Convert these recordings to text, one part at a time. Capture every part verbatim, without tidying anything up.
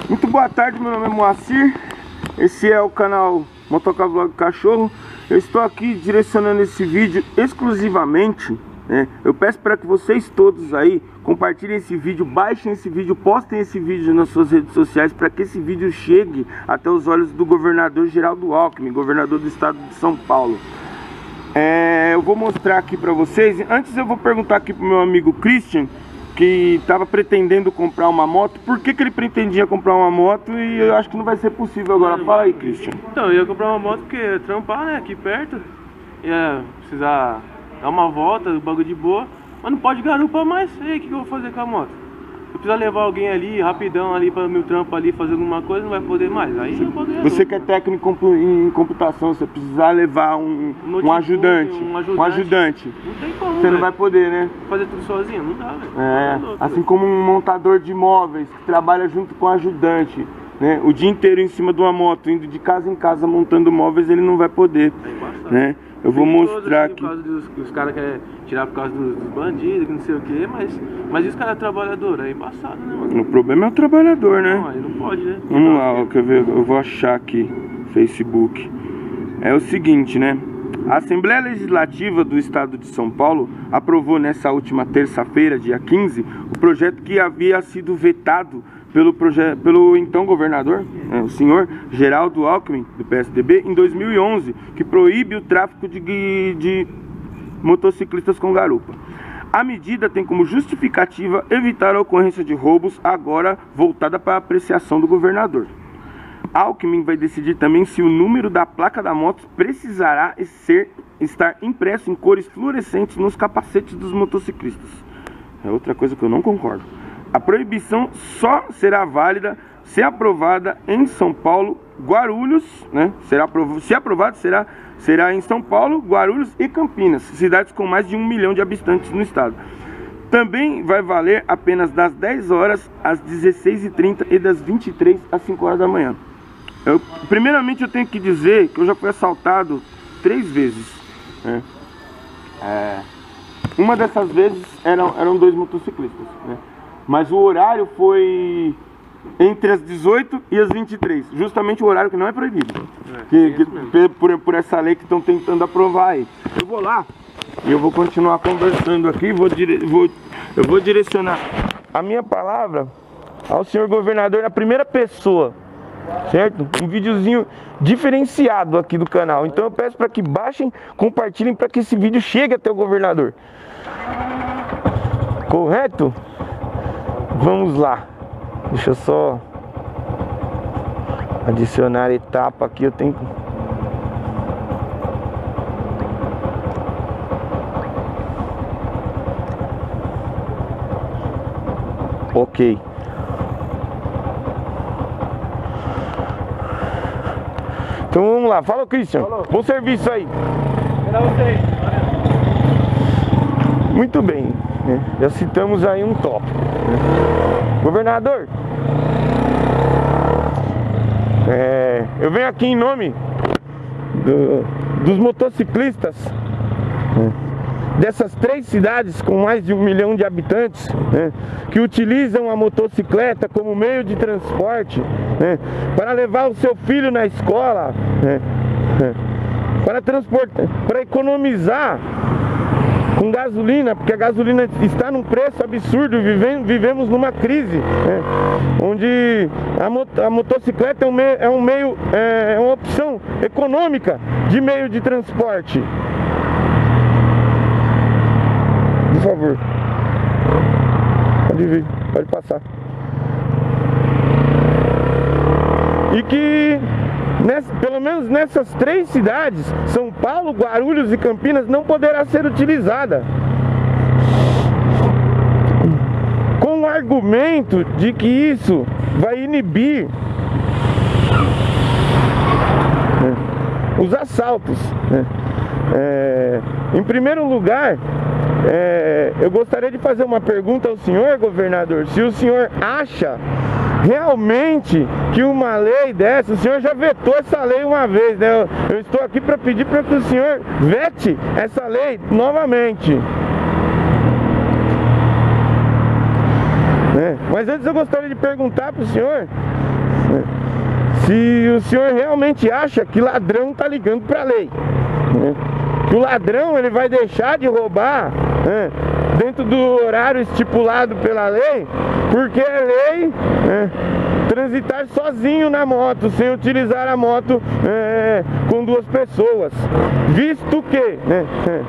Muito boa tarde, meu nome é Moacir. Esse é o canal Motocar Vlog Cachorro. Eu estou aqui direcionando esse vídeo exclusivamente, né? Eu peço para que vocês todos aí compartilhem esse vídeo, baixem esse vídeo, postem esse vídeo nas suas redes sociais, para que esse vídeo chegue até os olhos do governador Geraldo Alckmin, governador do estado de São Paulo. É, eu vou mostrar aqui para vocês. Antes eu vou perguntar aqui pro meu amigo Christian, que estava pretendendo comprar uma moto, por que que ele pretendia comprar uma moto, e eu acho que não vai ser possível agora. Fala aí, Christian. Então, eu ia comprar uma moto porque ia trampar, né, aqui perto, ia precisar dar uma volta, bagulho de boa, mas não pode garupa mais. E aí, o que que eu vou fazer com a moto? Eu preciso levar alguém ali, rapidão, ali para o meu trampo ali, fazer alguma coisa, não vai poder mais. Aí eu poder. Você que é técnico em computação, você precisar levar um, um, ajudante, um ajudante, um ajudante. Não tem como, você véio. Não vai poder, né? Fazer tudo sozinho, não dá, velho. É, louco, assim véio. como um montador de móveis que trabalha junto com o ajudante, né? O dia inteiro em cima de uma moto, indo de casa em casa montando móveis, ele não vai poder, é né? Eu vou mostrar aqui. Por causa dos os caras querem tirar por causa dos, dos bandidos, não sei o que, mas, mas e os caras trabalhadores? É embaçado, né, mano? O problema é o trabalhador, né? Não, aí não pode, né? Vamos lá, ó, quer ver? Eu vou achar aqui, Facebook. É o seguinte, né? A Assembleia Legislativa do Estado de São Paulo aprovou nessa última terça-feira, dia quinze, o projeto que havia sido vetado pelo, projeto, pelo então governador, né, o senhor Geraldo Alckmin, do P S D B, em dois mil e onze, que proíbe o tráfico de, de motociclistas com garupa. A medida tem como justificativa evitar a ocorrência de roubos, agora voltada para a apreciação do governador. Alckmin vai decidir também se o número da placa da moto precisará ser, estar impresso em cores fluorescentes nos capacetes dos motociclistas. É outra coisa que eu não concordo. A proibição só será válida se aprovada em São Paulo, Guarulhos, né? Será aprovado, se aprovado, será, será em São Paulo, Guarulhos e Campinas, cidades com mais de um milhão de habitantes no estado. Também vai valer apenas das dez horas às dezesseis e trinta e das vinte e três às cinco horas da manhã. Eu, primeiramente eu tenho que dizer que eu já fui assaltado três vezes, né? É, uma dessas vezes eram, eram dois motociclistas, né? Mas o horário foi entre as dezoito e as vinte e três, justamente o horário que não é proibido, é, que, que, por, por essa lei que estão tentando aprovar aí. Eu vou lá e eu vou continuar conversando aqui, vou, dire, vou, eu vou direcionar a minha palavra ao senhor governador na primeira pessoa, certo? Um videozinho diferenciado aqui do canal. Então eu peço para que baixem, compartilhem, para que esse vídeo chegue até o governador. Correto? Vamos lá. Deixa eu só adicionar etapa aqui. Eu tenho que... Ok. Então vamos lá, fala, Christian. Falou. Bom serviço aí. Pra vocês. Muito bem, né? Já citamos aí um tópico, né? Governador, é, eu venho aqui em nome do, dos motociclistas, né, dessas três cidades com mais de um milhão de habitantes, né, que utilizam a motocicleta como meio de transporte, né, para levar o seu filho na escola, né, para transportar, para economizar com gasolina, porque a gasolina está num preço absurdo, vivemos, vivemos numa crise, né, onde a, mot a motocicleta é um meio, é, um meio é, é uma opção econômica de meio de transporte. Por favor, pode vir, pode passar. E que, nessa, pelo menos nessas três cidades, São Paulo, Guarulhos e Campinas, não poderá ser utilizada, com o argumento de que isso vai inibir, né, os assaltos, né. É, em primeiro lugar, É, eu gostaria de fazer uma pergunta ao senhor governador. Se o senhor acha realmente que uma lei dessa, o senhor já vetou essa lei uma vez, né? Eu, eu estou aqui para pedir para que o senhor vete essa lei novamente. né? Mas antes eu gostaria de perguntar pro senhor, né, se o senhor realmente acha que ladrão tá ligando pra lei, né? Que o ladrão ele vai deixar de roubar, né, dentro do horário estipulado pela lei, porque é lei, né, transitar sozinho na moto, sem utilizar a moto é, com duas pessoas, visto que, né,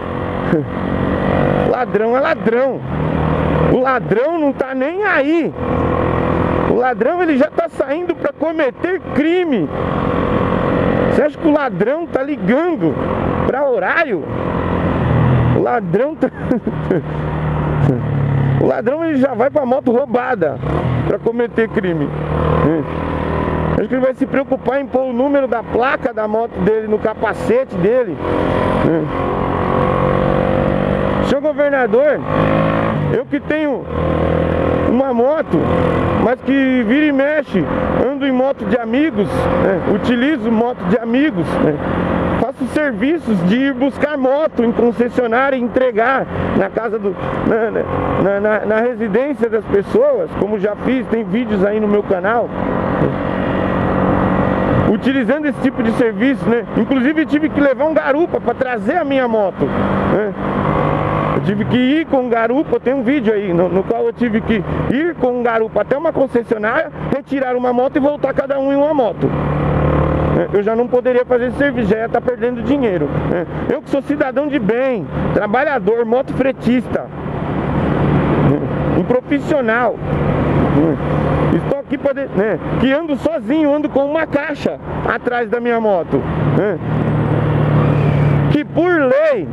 ladrão é ladrão. O ladrão não tá nem aí. O ladrão ele já tá saindo para cometer crime. Você acha que o ladrão tá ligando para horário? O ladrão tá... O ladrão ele já vai para moto roubada para cometer crime. Acho que ele vai se preocupar em pôr o número da placa da moto dele no capacete dele. Senhor governador, eu que tenho uma moto, mas que vira e mexe, ando em moto de amigos, né? Utilizo moto de amigos, né? Faço serviços de ir buscar moto em concessionária e entregar na casa do... na, na, na, na residência das pessoas, como já fiz, tem vídeos aí no meu canal, utilizando esse tipo de serviço, né? Inclusive eu tive que levar um garupa para trazer a minha moto, né? Eu tive que ir com um garupa, tem um vídeo aí no, no qual eu tive que ir com um garupa até uma concessionária, retirar uma moto e voltar cada um em uma moto. Eu já não poderia fazer esse serviço, já ia estar perdendo dinheiro. Eu que sou cidadão de bem, trabalhador, motofretista, um profissional, estou aqui para, né, que ando sozinho, ando com uma caixa atrás da minha moto, que por lei,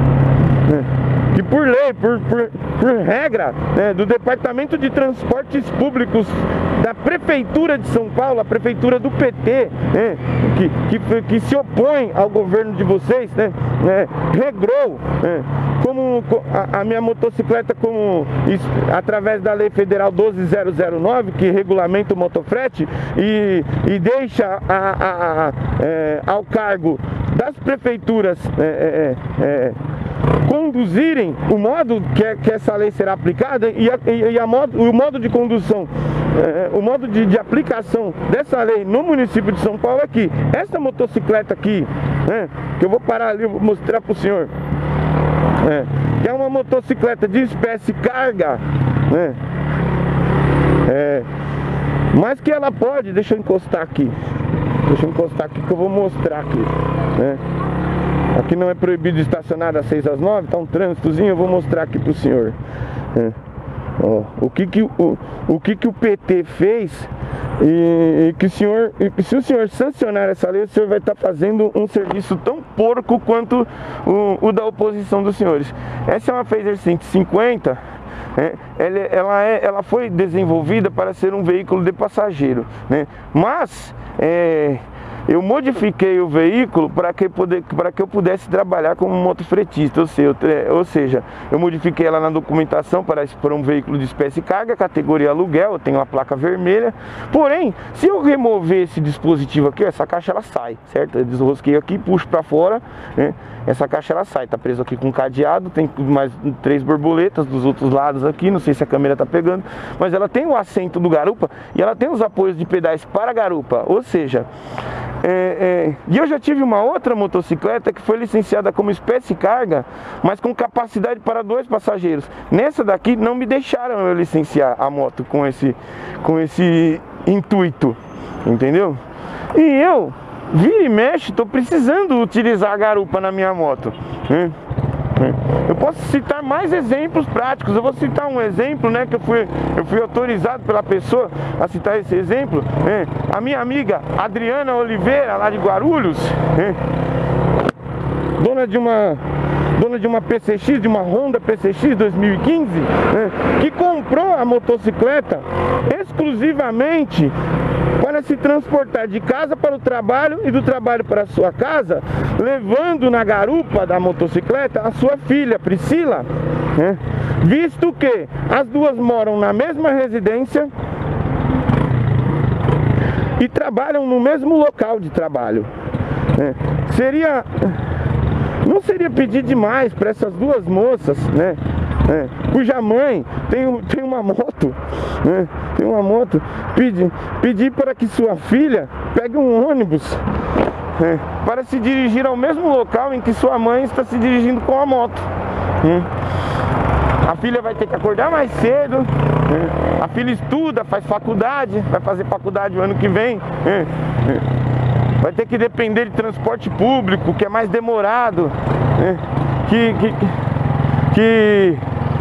que por lei, por, por, por regra, né, do Departamento de Transportes Públicos da Prefeitura de São Paulo, a Prefeitura do P T, né, que, que, que se opõe ao governo de vocês, né, né, regrou, né, como a, a minha motocicleta, como através da Lei Federal doze mil nove, que regulamenta o motofrete e, e deixa a, a, a, é, ao cargo das prefeituras é, é, é, conduzirem o modo que, é, que essa lei será aplicada e, a, e a modo, o modo de condução, é, o modo de, de aplicação dessa lei no município de São Paulo é que essa motocicleta aqui, né, que eu vou parar ali, eu vou mostrar para o senhor, é, que é uma motocicleta de espécie carga, né, é, mas que ela pode, deixa eu encostar aqui, deixa eu encostar aqui que eu vou mostrar aqui, né. Aqui não é proibido estacionar das seis às nove, tá um trânsitozinho, eu vou mostrar aqui pro senhor. É. Ó, o que que o, o que que o P T fez e, e que o senhor, e se o senhor sancionar essa lei, o senhor vai estar tá fazendo um serviço tão porco quanto o, o da oposição dos senhores. Essa é uma Fazer cento e cinquenta. É, ela, ela, é, ela foi desenvolvida para ser um veículo de passageiro, né? Mas é, eu modifiquei o veículo para que, poder, para que eu pudesse trabalhar como motofretista, ou seja, eu, ou seja, eu modifiquei ela na documentação para, para um veículo de espécie carga, categoria aluguel, eu tenho uma placa vermelha. Porém, se eu remover esse dispositivo aqui, essa caixa ela sai, certo? Eu desrosquei aqui, puxo para fora, né? Essa caixa ela sai, tá preso aqui com cadeado, tem mais três borboletas dos outros lados aqui, não sei se a câmera tá pegando, mas ela tem o assento do garupa e ela tem os apoios de pedais para garupa, ou seja, é, é, e eu já tive uma outra motocicleta que foi licenciada como espécie carga, mas com capacidade para dois passageiros. Nessa daqui não me deixaram eu licenciar a moto com esse, com esse intuito, entendeu? E eu vira e mexe, estou precisando utilizar a garupa na minha moto. Eu posso citar mais exemplos práticos. Eu vou citar um exemplo, né, que eu fui, eu fui autorizado pela pessoa a citar esse exemplo. Né? A minha amiga Adriana Oliveira, lá de Guarulhos, né? dona de uma dona de uma P C X, de uma Honda P C X dois mil e quinze, né? que comprou a motocicleta exclusivamente para se transportar de casa para o trabalho e do trabalho para a sua casa, levando na garupa da motocicleta a sua filha Priscila, né? Visto que as duas moram na mesma residência e trabalham no mesmo local de trabalho, né? Seria, não seria pedir demais para essas duas moças, né? É, cuja mãe tem, tem uma moto moto, né? Tem uma moto. Pedir, pedir para que sua filha pegue um ônibus, né? Para se dirigir ao mesmo local em que sua mãe está se dirigindo com a moto, né? A filha vai ter que acordar mais cedo, né? A filha estuda, faz faculdade, vai fazer faculdade o ano que vem, né? Vai ter que depender de transporte público, que é mais demorado, né? que, que, que,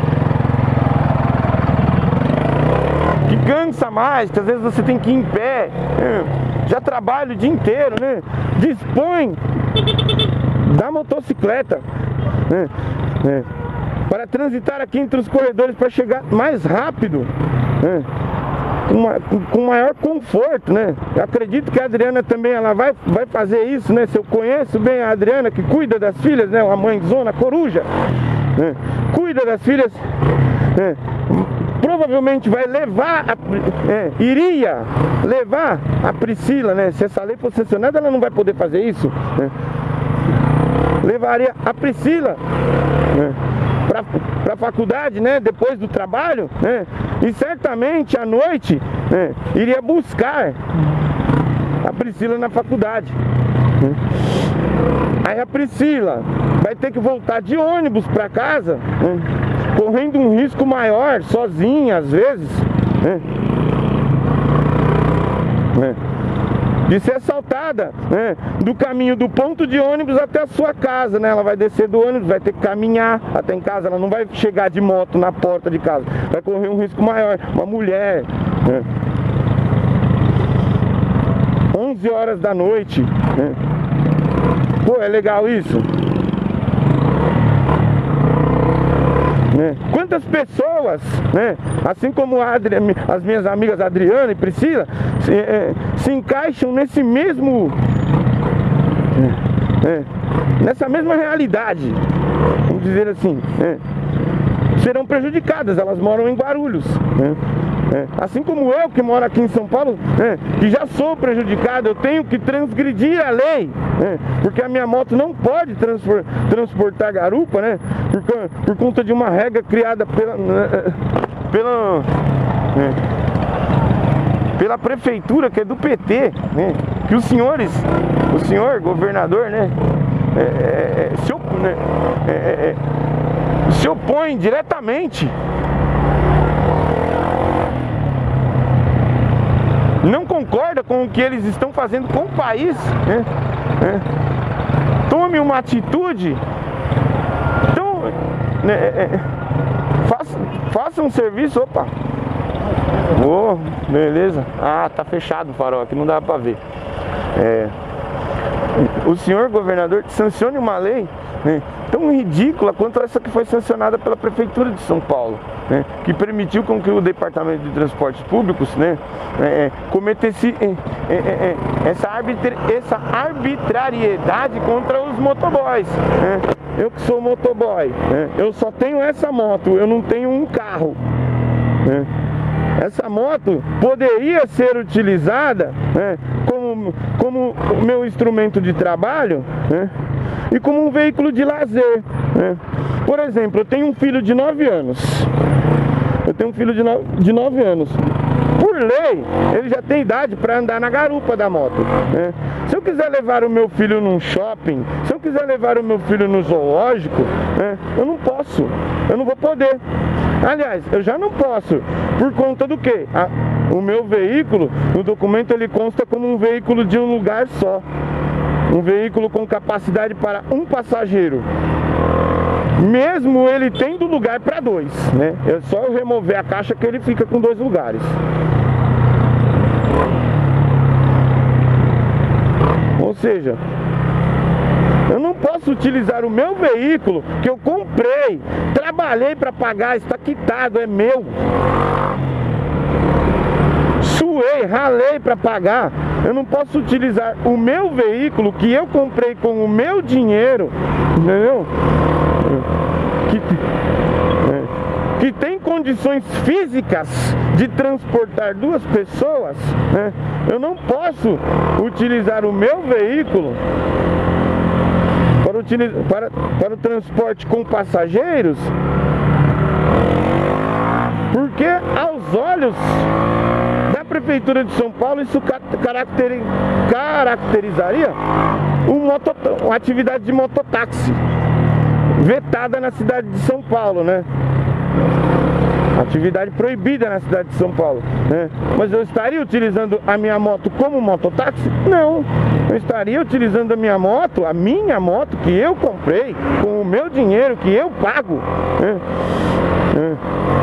que cansa mais, que às vezes você tem que ir em pé, né? Já trabalha o dia inteiro, né? Dispõe da motocicleta, né? É. Para transitar aqui entre os corredores, para chegar mais rápido, né? Com, uma, com maior conforto, né? Eu acredito que a Adriana também ela vai, vai fazer isso, né? Se eu conheço bem a Adriana, que cuida das filhas, né? Uma mãezona coruja, né? Cuida das filhas, né? Provavelmente vai levar, a, é, iria levar a Priscila, né? Se essa lei for sancionada, ela não vai poder fazer isso, né? Levaria a Priscila, né? para a faculdade, né, depois do trabalho, né, e certamente à noite, né, iria buscar a Priscila na faculdade, né. Aí a Priscila vai ter que voltar de ônibus para casa, né, correndo um risco maior, sozinha às vezes, né, né, de ser assaltada, né, do caminho do ponto de ônibus até a sua casa, né? Ela vai descer do ônibus, vai ter que caminhar até em casa, ela não vai chegar de moto na porta de casa, vai correr um risco maior. Uma mulher, né? onze horas da noite, né? Pô, é legal isso? Né? Quantas pessoas, né, assim como a Adri... as minhas amigas Adriana e Priscila, se, é, se encaixam nesse mesmo, é, é, nessa mesma realidade, vamos dizer assim, é, serão prejudicadas. Elas moram em Guarulhos, né? É, assim como eu que moro aqui em São Paulo, é, que já sou prejudicado, eu tenho que transgredir a lei, é, porque a minha moto não pode transpor, transportar garupa, né, por, por conta de uma regra criada pela, né, pela, é, pela prefeitura, que é do P T, né, que os senhores, o senhor governador, né, é, é, é, se, op, né, é, é, se opõe diretamente. Não concorda com o que eles estão fazendo com o país, né? É. Tome uma atitude. Então, né, é, faça, faça um serviço. Opa, oh, beleza. Ah, tá fechado o farol aqui, não dá pra ver. É, o senhor governador sancione uma lei, né, tão ridícula quanto essa que foi sancionada pela Prefeitura de São Paulo, né, que permitiu com que o Departamento de Transportes Públicos, né, é, cometesse é, é, é, essa, arbitra, essa arbitrariedade contra os motoboys, né. Eu que sou motoboy, né, eu só tenho essa moto, eu não tenho um carro, né. Essa moto poderia ser utilizada, né, como, como o meu instrumento de trabalho, né, e como um veículo de lazer, né. Por exemplo, eu tenho um filho de nove anos. Eu tenho um filho de, no, de nove anos. Por lei, ele já tem idade para andar na garupa da moto, né? Se eu quiser levar o meu filho num shopping, se eu quiser levar o meu filho no zoológico, né, eu não posso, eu não vou poder. Aliás, eu já não posso, por conta do quê? A, o meu veículo, no documento ele consta como um veículo de um lugar só. Um veículo com capacidade para um passageiro. Mesmo ele tendo lugar para dois, né? É só eu remover a caixa que ele fica com dois lugares. Ou seja, eu não posso utilizar o meu veículo que eu comprei, trabalhei para pagar, está quitado, é meu. Suei, ralei para pagar. Eu não posso utilizar o meu veículo que eu comprei com o meu dinheiro, entendeu? Que, é, que tem condições físicas de transportar duas pessoas, né? Eu não posso utilizar o meu veículo para, utilizar, para, para o transporte com passageiros, por Porque aos olhos da Prefeitura de São Paulo isso caracteri caracterizaria um moto uma atividade de mototáxi vetada na cidade de São Paulo, né? Atividade proibida na cidade de São Paulo, né? Mas eu estaria utilizando a minha moto como mototáxi? Não, eu estaria utilizando a minha moto, a minha moto que eu comprei, com o meu dinheiro que eu pago, né? É.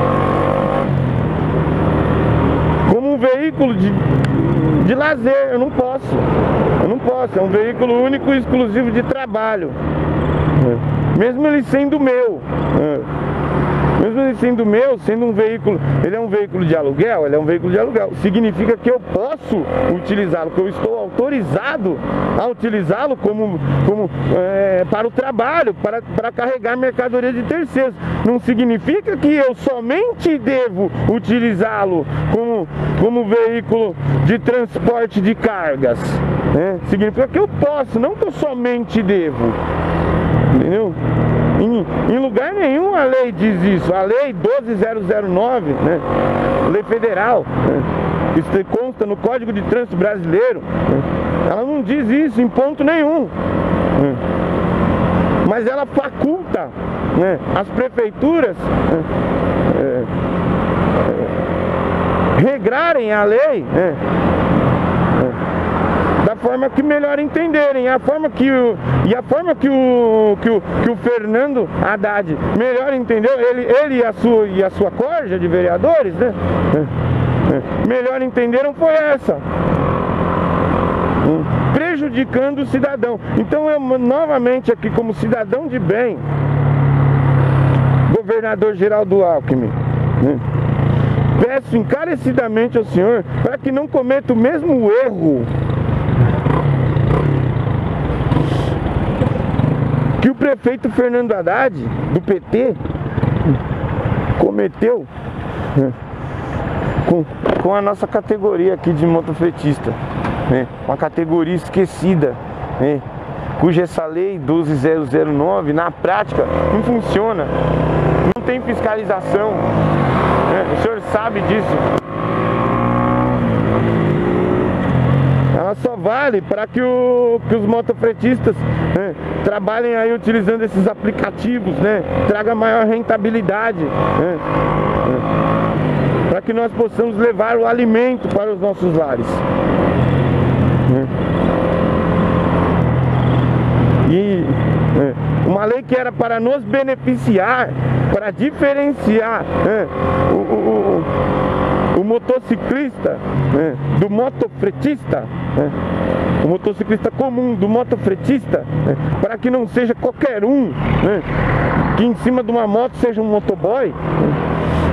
Como um veículo de, de lazer. Eu não posso, eu não posso, é um veículo único e exclusivo de trabalho, é. Mesmo ele sendo meu, é. Mesmo ele sendo meu, sendo um veículo, ele é um veículo de aluguel, ele é um veículo de aluguel, significa que eu posso utilizá-lo, que eu estou autorizado a utilizá-lo como, como é, para o trabalho, para, para carregar mercadoria de terceiros. Não significa que eu somente devo utilizá-lo como, como veículo de transporte de cargas, né? Significa que eu posso, não que eu somente devo, entendeu? Em, em lugar nenhum a lei diz isso. A lei doze mil nove, né? Lei federal, né? Isso consta no Código de Trânsito Brasileiro, né? Ela não diz isso em ponto nenhum, né? Mas ela faculta, né, as prefeituras, né, é, é, regrarem a lei, né, da forma que melhor entenderem, a forma que o, e a forma que o, que o, que o Fernando Haddad melhor entendeu, ele, ele e, a sua, e a sua corja de vereadores, né, melhor entenderam foi essa, prejudicando o cidadão. Então eu novamente aqui, como cidadão de bem, governador Geraldo Alckmin, né, peço encarecidamente ao senhor para que não cometa o mesmo erro que o prefeito Fernando Haddad, do P T, cometeu, né, com, com a nossa categoria aqui de motofretista, né, uma categoria esquecida, né, cuja essa lei doze mil nove na prática não funciona, não tem fiscalização, né, o senhor sabe disso. Ela só vale para que, o, que os motofretistas, né, trabalhem aí utilizando esses aplicativos, né, traga maior rentabilidade, né, né, para que nós possamos levar o alimento para os nossos lares, né. E é, uma lei que era para nos beneficiar, para diferenciar, né, o, o, o, o motociclista, né, do motofretista, né, o motociclista comum do motofretista, né, para que não seja qualquer um, né, que em cima de uma moto seja um motoboy, né.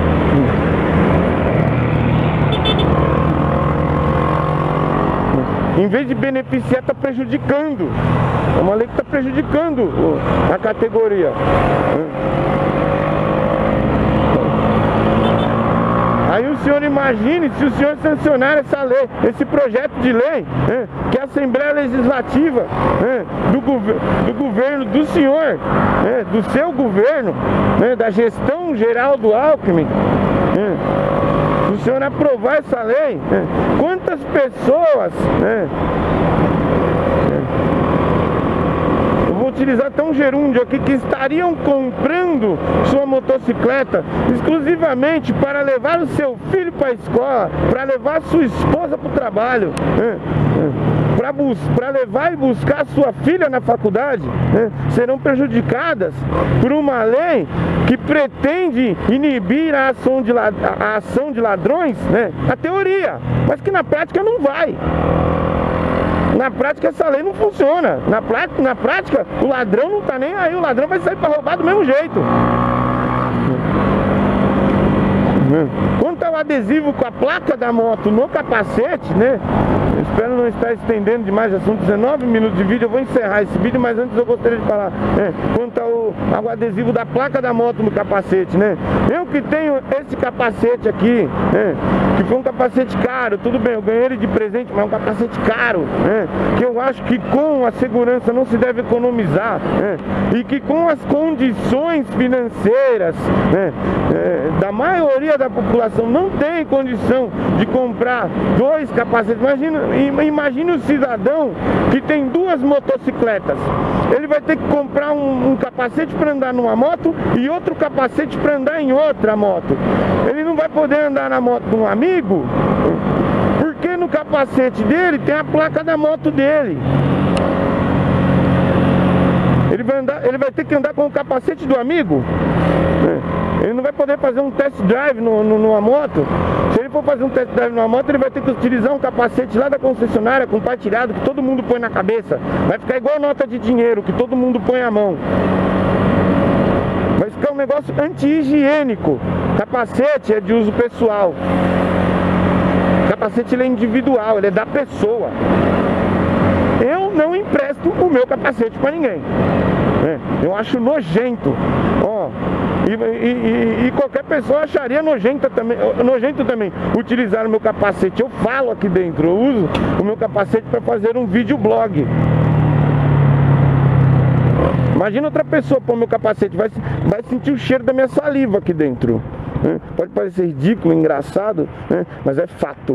Em vez de beneficiar, está prejudicando. É uma lei que está prejudicando a categoria. Aí o senhor imagine se o senhor sancionar essa lei, esse projeto de lei, né, que a Assembleia Legislativa, né, do, gover do governo do senhor, né, do seu governo, né, da gestão geral do Alckmin, né, se o senhor aprovar essa lei, né, quantas pessoas, né, eu vou utilizar até um gerúndio aqui, que estariam comprando sua motocicleta exclusivamente para levar o seu filho para a escola, para levar sua esposa para o trabalho, né, para levar e buscar sua filha na faculdade, né, serão prejudicadas por uma lei que pretende inibir a ação de, a ação de ladrões, né, na teoria, mas que na prática não vai. Na prática essa lei não funciona. Na prática, na prática o ladrão não tá nem aí, o ladrão vai sair para roubar do mesmo jeito. Quanto ao adesivo com a placa da moto no capacete, né? Eu espero não estar estendendo demais, já são dezenove minutos de vídeo. Eu vou encerrar esse vídeo, mas antes eu gostaria de falar, né, quanto ao, ao adesivo da placa da moto no capacete, né? Eu que tenho esse capacete aqui, né, que foi um capacete caro, tudo bem, eu ganhei ele de presente, mas é um capacete caro, né, que eu acho que com a segurança não se deve economizar, né, e que com as condições financeiras, né, é, da maioria da população não tem condição de comprar dois capacetes. Imagina, imagine o cidadão que tem duas motocicletas, ele vai ter que comprar um, um capacete para andar numa moto e outro capacete para andar em outra moto. Ele não vai poder andar na moto de um amigo, porque no capacete dele tem a placa da moto dele. Ele vai, andar, ele vai ter que andar com o capacete do amigo. Ele não vai poder fazer um test drive no, no, numa moto. Se ele for fazer um test drive numa moto, ele vai ter que utilizar um capacete lá da concessionária compartilhado, que todo mundo põe na cabeça. Vai ficar igual nota de dinheiro, que todo mundo põe a mão. Vai ficar um negócio anti-higiênico. Capacete é de uso pessoal. Capacete ele é individual, ele é da pessoa. Eu não empresto o meu capacete para ninguém. É, eu acho nojento. Ó, e, e, e, e qualquer pessoa acharia nojenta também, nojento também utilizar o meu capacete. Eu falo aqui dentro, eu uso o meu capacete para fazer um videoblog. Imagina outra pessoa pôr meu capacete, vai, vai sentir o cheiro da minha saliva aqui dentro, né? Pode parecer ridículo, engraçado, né? Mas é fato.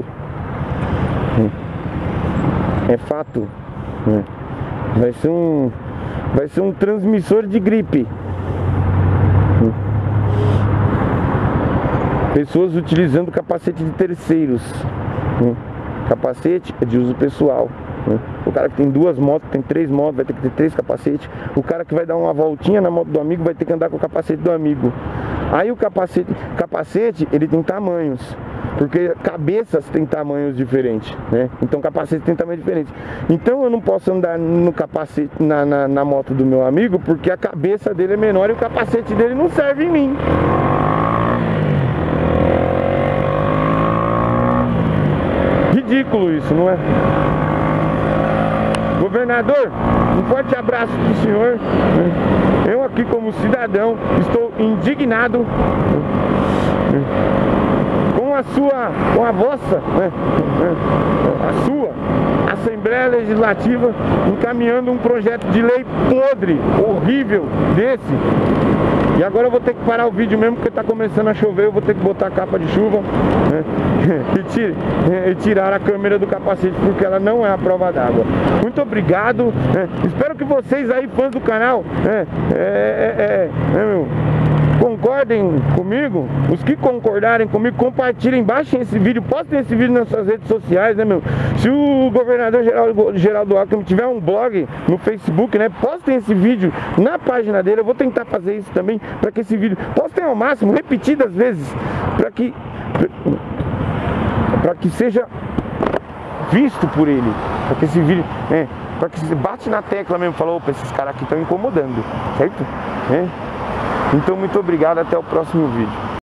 É fato. Vai ser um Vai ser um transmissor de gripe. Pessoas utilizando capacete de terceiros. Capacete é de uso pessoal. O cara que tem duas motos, tem três motos, vai ter que ter três capacetes. O cara que vai dar uma voltinha na moto do amigo vai ter que andar com o capacete do amigo. Aí o capacete, capacete ele tem tamanhos, porque cabeças têm tamanhos diferentes, né? Então capacete tem tamanho diferente. Então eu não posso andar no capacete na, na, na moto do meu amigo, porque a cabeça dele é menor e o capacete dele não serve em mim. Ridículo isso, não é? Governador, um forte abraço para o senhor. Eu aqui como cidadão estou indignado com a sua, com a vossa, né, a sua Assembleia Legislativa encaminhando um projeto de lei podre, horrível desse. E agora eu vou ter que parar o vídeo mesmo, porque está começando a chover. Eu vou ter que botar a capa de chuva, né, e, tire, e tirar a câmera do capacete, porque ela não é a prova d'água. Muito obrigado, né? Espero que vocês aí, fãs do canal, né, é, é, é, é, meu, concordem comigo. Os que concordarem comigo, compartilhem, baixem esse vídeo, postem esse vídeo nas suas redes sociais, né, meu? Se o governador Geraldo, Geraldo Alckmin tiver um blog no Facebook, né, postem esse vídeo na página dele. Eu vou tentar fazer isso também, para que esse vídeo, postem ao máximo, repetidas vezes, para que para que seja visto por ele, para que esse vídeo, é, para que você bate na tecla mesmo, falou, opa, esses caras aqui estão incomodando, certo? É. Então, muito obrigado, até o próximo vídeo.